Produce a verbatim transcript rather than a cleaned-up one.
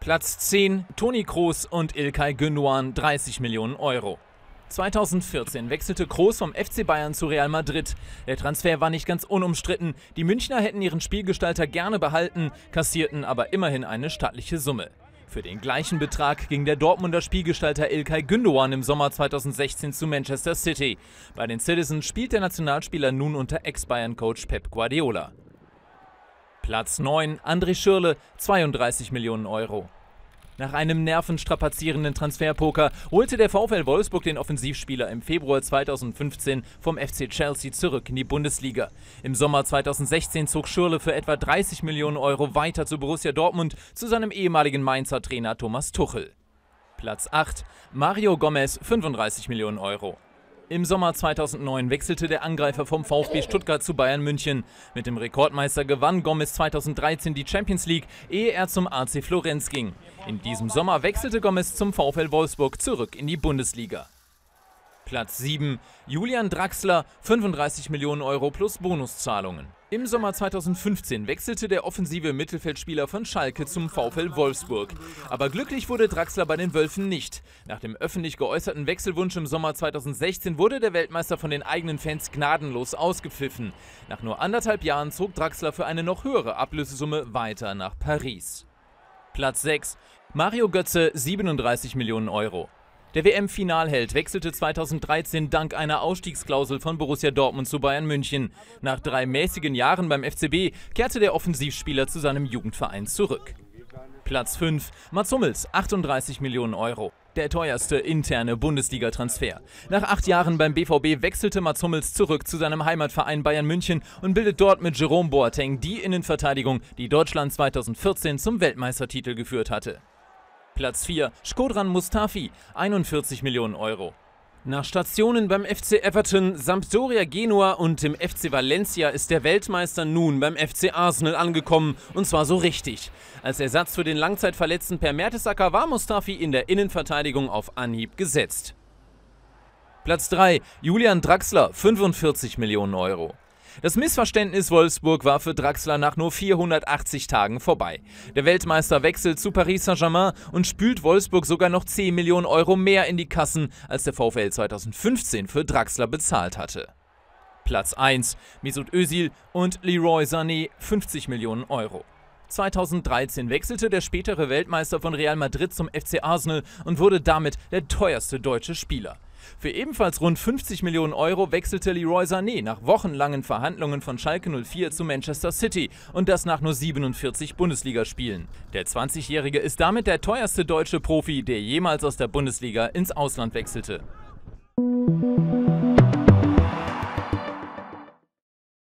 Platz zehn, Toni Kroos und İlkay Gündoğan, dreißig Millionen Euro. zweitausendvierzehn wechselte Kroos vom F C Bayern zu Real Madrid. Der Transfer war nicht ganz unumstritten. Die Münchner hätten ihren Spielgestalter gerne behalten, kassierten aber immerhin eine stattliche Summe. Für den gleichen Betrag ging der Dortmunder Spielgestalter İlkay Gündoğan im Sommer zweitausendsechzehn zu Manchester City. Bei den Citizens spielt der Nationalspieler nun unter Ex-Bayern-Coach Pep Guardiola. Platz neun, André Schürrle, zweiunddreißig Millionen Euro. Nach einem nervenstrapazierenden Transferpoker holte der VfL Wolfsburg den Offensivspieler im Februar zweitausendfünfzehn vom F C Chelsea zurück in die Bundesliga. Im Sommer zweitausendsechzehn zog Schürrle für etwa dreißig Millionen Euro weiter zu Borussia Dortmund zu seinem ehemaligen Mainzer Trainer Thomas Tuchel. Platz acht, Mario Gomez, fünfunddreißig Millionen Euro. Im Sommer zweitausendneun wechselte der Angreifer vom VfB Stuttgart zu Bayern München. Mit dem Rekordmeister gewann Gomez zweitausenddreizehn die Champions League, ehe er zum A C Florenz ging. In diesem Sommer wechselte Gomez zum VfL Wolfsburg zurück in die Bundesliga. Platz sieben, Julian Draxler, fünfunddreißig Millionen Euro plus Bonuszahlungen. Im Sommer zweitausendfünfzehn wechselte der offensive Mittelfeldspieler von Schalke zum VfL Wolfsburg. Aber glücklich wurde Draxler bei den Wölfen nicht. Nach dem öffentlich geäußerten Wechselwunsch im Sommer zweitausendsechzehn wurde der Weltmeister von den eigenen Fans gnadenlos ausgepfiffen. Nach nur anderthalb Jahren zog Draxler für eine noch höhere Ablösesumme weiter nach Paris. Platz sechs, Mario Götze, siebenunddreißig Millionen Euro. Der W M-Finalheld wechselte zweitausenddreizehn dank einer Ausstiegsklausel von Borussia Dortmund zu Bayern München. Nach drei mäßigen Jahren beim F C B kehrte der Offensivspieler zu seinem Jugendverein zurück. Platz fünf, Mats Hummels, achtunddreißig Millionen Euro. Der teuerste interne Bundesliga-Transfer. Nach acht Jahren beim B V B wechselte Mats Hummels zurück zu seinem Heimatverein Bayern München und bildet dort mit Jerome Boateng die Innenverteidigung, die Deutschland zweitausendvierzehn zum Weltmeistertitel geführt hatte. Platz vier, Shkodran Mustafi, einundvierzig Millionen Euro. Nach Stationen beim F C Everton, Sampdoria Genua und dem F C Valencia ist der Weltmeister nun beim F C Arsenal angekommen, und zwar so richtig. Als Ersatz für den langzeitverletzten Per Mertesacker war Mustafi in der Innenverteidigung auf Anhieb gesetzt. Platz drei, Julian Draxler, fünfundvierzig Millionen Euro. Das Missverständnis Wolfsburg war für Draxler nach nur vierhundertachtzig Tagen vorbei. Der Weltmeister wechselt zu Paris Saint-Germain und spült Wolfsburg sogar noch zehn Millionen Euro mehr in die Kassen, als der VfL zweitausendfünfzehn für Draxler bezahlt hatte. Platz eins, Mesut Özil und Leroy Sané, fünfzig Millionen Euro. zweitausenddreizehn wechselte der spätere Weltmeister von Real Madrid zum F C Arsenal und wurde damit der teuerste deutsche Spieler. Für ebenfalls rund fünfzig Millionen Euro wechselte Leroy Sané nach wochenlangen Verhandlungen von Schalke null vier zu Manchester City, und das nach nur siebenundvierzig Bundesligaspielen. Der zwanzigjährige ist damit der teuerste deutsche Profi, der jemals aus der Bundesliga ins Ausland wechselte.